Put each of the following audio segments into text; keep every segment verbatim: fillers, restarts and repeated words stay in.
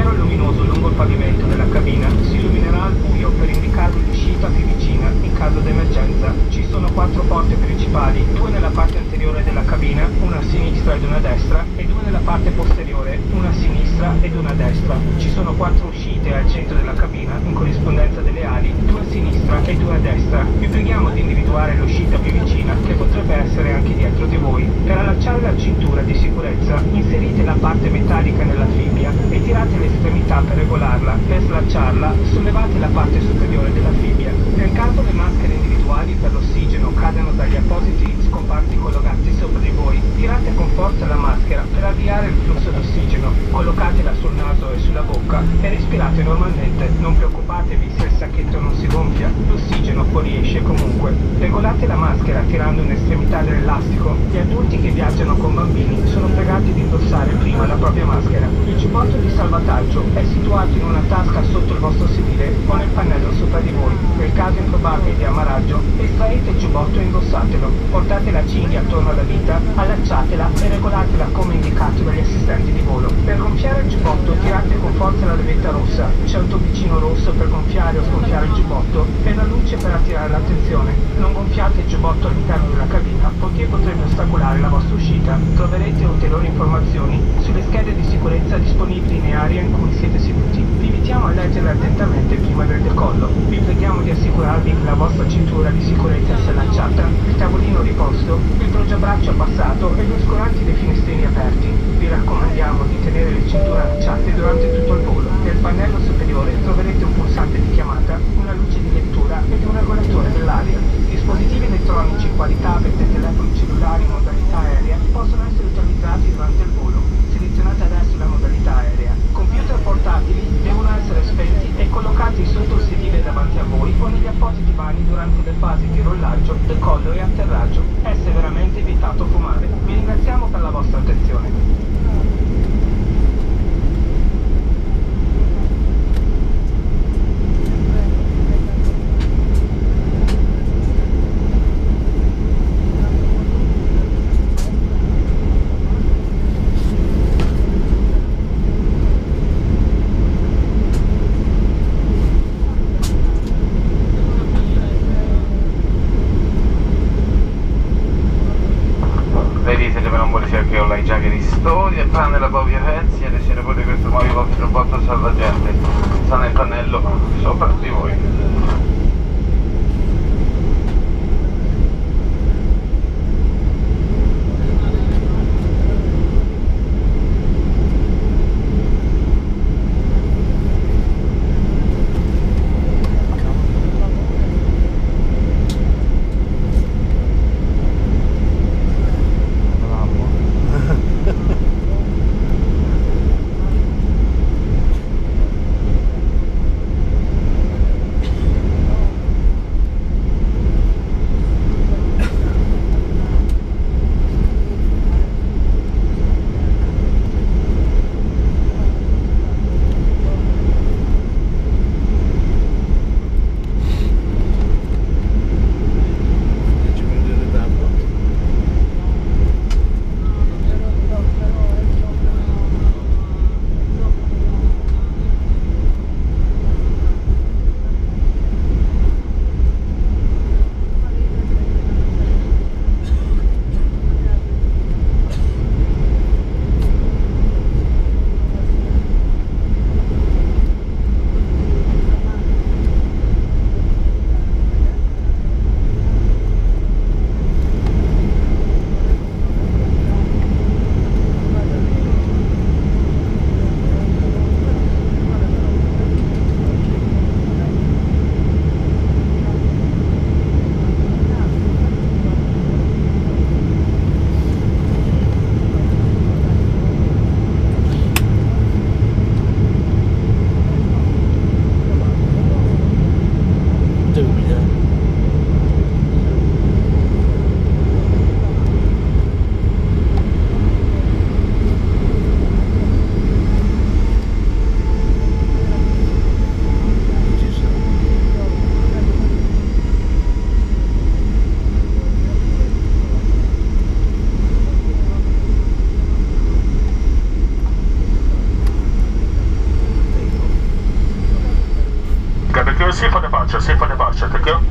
pensiero luminoso lungo il pavimento della cabina si illuminerà al buio per indicarvi l'uscita più vicina in caso d'emergenza. Ci sono quattro porte principali, due nella parte anteriore della cabina, una a sinistra ed una a destra, e due nella parte posteriore, una a sinistra ed una a destra. Ci sono quattro uscite al centro della cabina in corrispondenza delle ali, due a sinistra e due a destra. Vi preghiamo di individuare l'uscita più vicina, che potrebbe essere anche dietro di voi. Per allacciare la cintura di sicurezza, inserite la parte metallica nella fibbia e tirate l'estremità per regolarla. Per slacciarla, sollevate la parte superiore della fibbia. Nel caso le maschere individuali per l'ossigeno cadano dagli appositi scomparti collocati sopra di voi, tirate con forza la maschera per avviare il flusso d'ossigeno. Collocatela sul naso e sulla bocca e respirate normalmente. Non preoccupatevi se il sacchetto non si gonfia, l'ossigeno fuoriesce comunque. Regolate la maschera tirando un'estremità dell'elastico. Gli adulti che viaggiano con bambini sono pregati di indossare prima la propria maschera. Il giubbotto di salvataggio è situato in una tasca sotto il vostro sedile o nel pannello sopra di voi. Nel caso improbabile di ammaraggio, estraete il giubbotto e indossatelo. Portate la cinghia attorno alla vita, allacciatela e regolatela come indicato dagli assistenti di volo. Per gonfiare il giubbotto tirate con forza la levetta rossa. C'è un tubicino rosso per gonfiare o sgonfiare il giubbotto e la luce per attirare l'attenzione. Non gonfiate il giubbotto all'interno della cabina, poiché potrebbe ostacolare la vostra uscita. Troverete ulteriori informazioni sulle schede di sicurezza disponibili in area in cui siete seduti. Vi invitiamo a leggerle attentamente prima del decollo. Vi preghiamo di assicurarvi che la vostra cintura di sicurezza sia allacciata, il tavolino riposto, il poggiabraccio abbassato e gli oscuranti dei finestrini aperti. Vi raccomandiamo di tenere le cinture allacciate durante tutto il volo. Nel pannello superiore troverete un pulsante di chiamata, una luce di lettura ed un regolatore dell'aria. Dispositivi elettronici quali tablet e telefoni cellulari in modalità aerea possono essere utilizzati durante il volo. Selezionate adesso la modalità aerea. Computer portatili devono essere spenti e collocati sotto il sedile davanti a voi o negli appositi vani durante le fasi di rollaggio, decollo e atterraggio. È severamente vietato fumare. Vi ringraziamo per la vostra attenzione. Tranne la propria Hensi e le signore questo nuovo giubbotto salvagente sta nel pannello sopra di voi. see for departure, see for departure, thank you.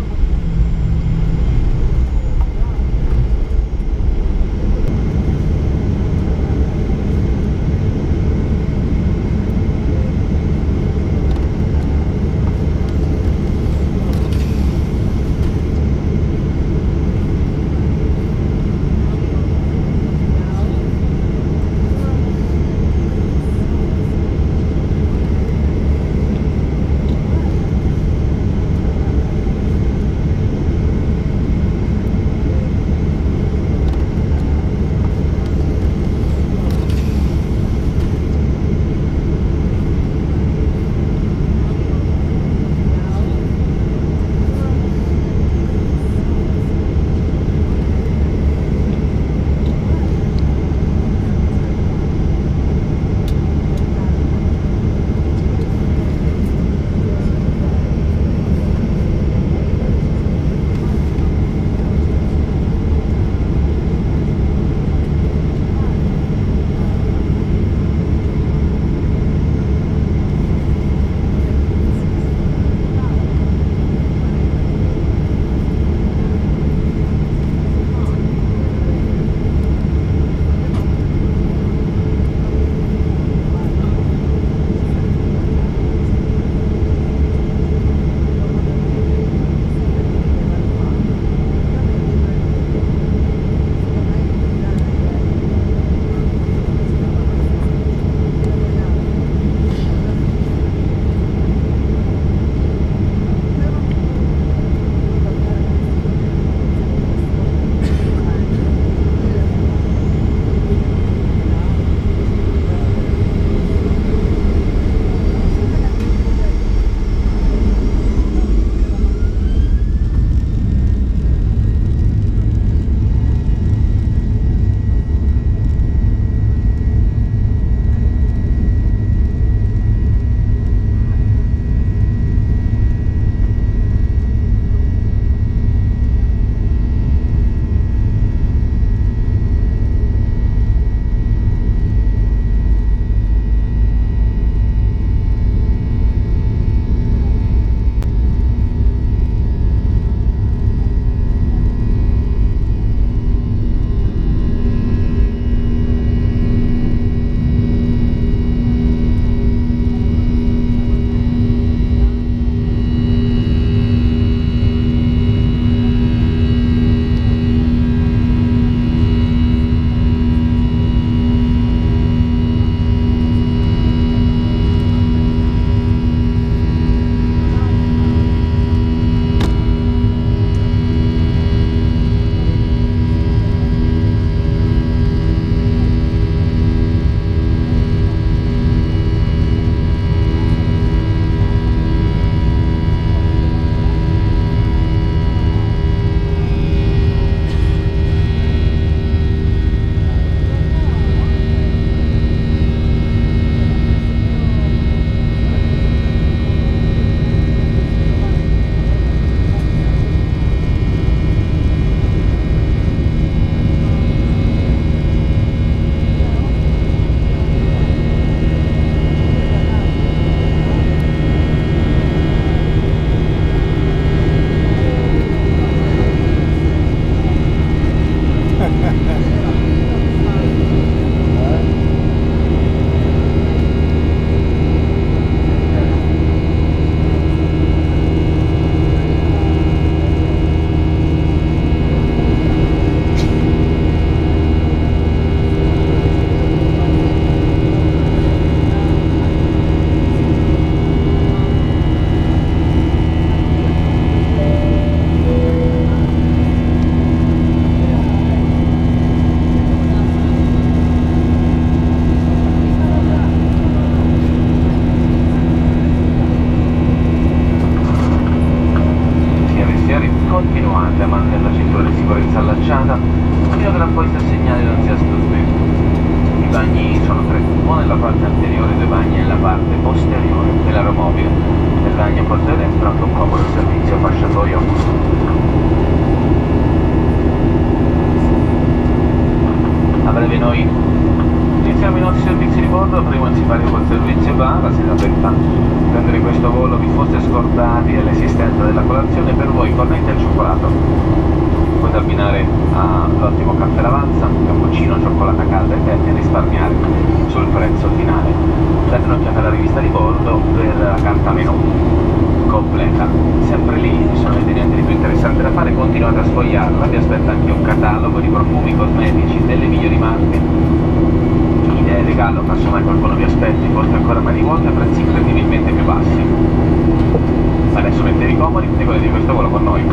Iniziamo i nostri servizi di bordo, prima il sipario col servizio va, la sede aperta, prendere questo volo vi foste scordati dell'esistenza della colazione, per voi cornette al cioccolato. Potete abbinare all'ottimo caffè Lavazza, cappuccino, cioccolata calda e tè e risparmiare sul prezzo finale. Date un'occhiata alla rivista di bordo per la carta menù completa. Sempre lì, se non avete niente di più interessante da fare, continuate a sfogliarla, vi aspetta anche un catalogo di profumi cosmetici delle migliori marche, idee regalo, casomai qualcuno vi aspetti, costi ancora mai di volte a prezzi incredibilmente più bassi. Adesso mettetevi comodi e godetevi questo volo con noi.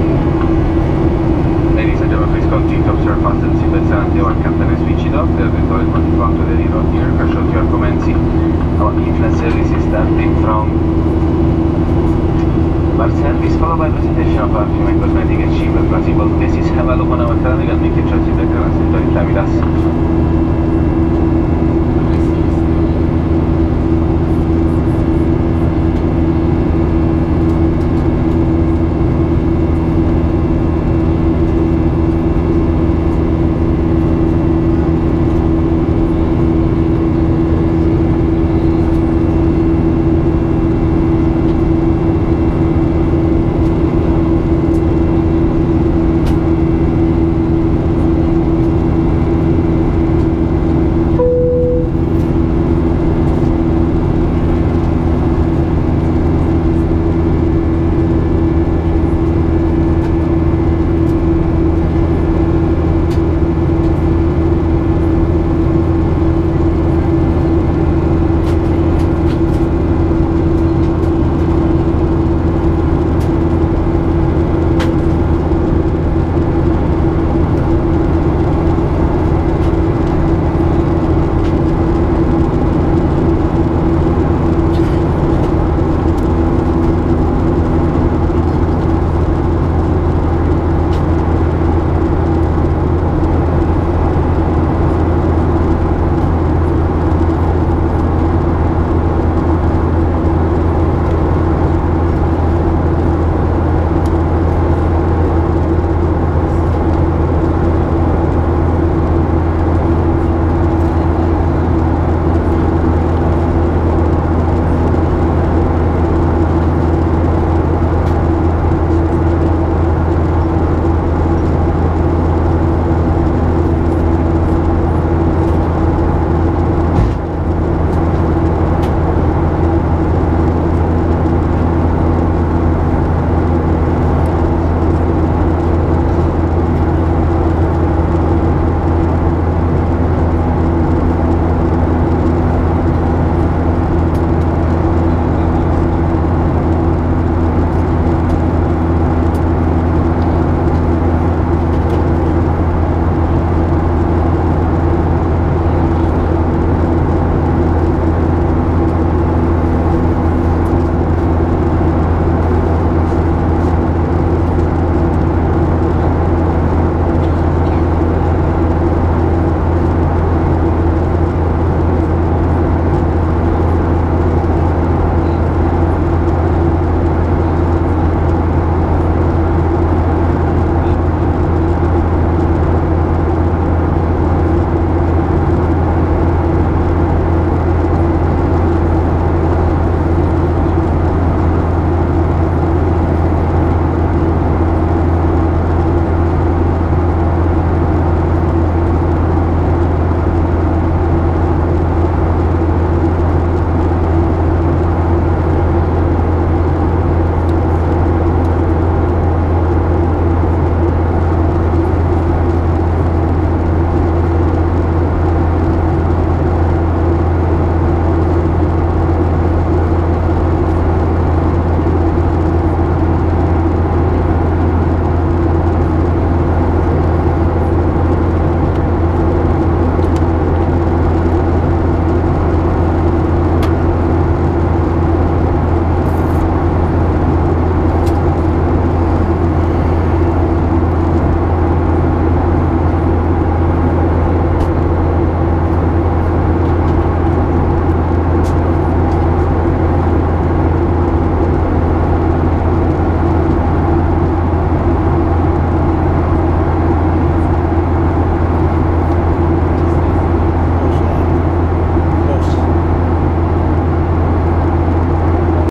Ladies and gentlemen, please continue to observe fasten seatbelts until our captain has switched off. The door is going to the zero here. Caution to your commencing. Our influence service is starting from bar service, followed by presentation of perfume and cosmetic and cheaper. Possible places have a look on our calendar and make a choice if the current sector is with us.